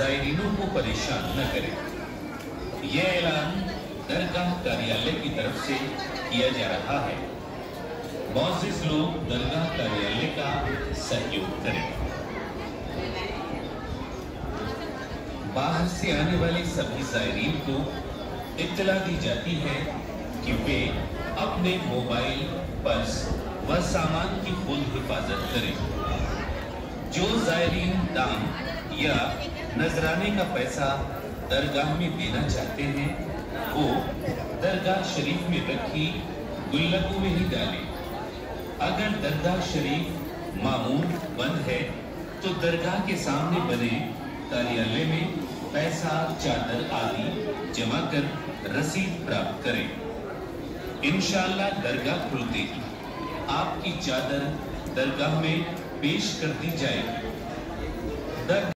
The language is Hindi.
जायरीनों को परेशान न करें। यह ऐलान दरगाह कार्यालय की तरफ से किया जा रहा है। मौजूद लोग दरगाह कार्यालय का सहयोग करें। बाहर से आने वाले सभी जायरीन को इत्तला दी जाती है कि वे अपने मोबाइल, पर्स व सामान की खुद हिफाजत करें। जो जायरीन दान या नजराने का पैसा दरगाह में देना चाहते हैं, वो दरगाह शरीफ में रखी गुल्लकों में ही डालें। अगर दरगाह शरीफ मामूल बंद है तो दरगाह के सामने बने कार्यालय में पैसा, चादर आदि जमा कर रसीद प्राप्त करें। इंशाअल्लाह दरगाह खुलते ही आपकी चादर दरगाह में पेश कर दी जाएगी।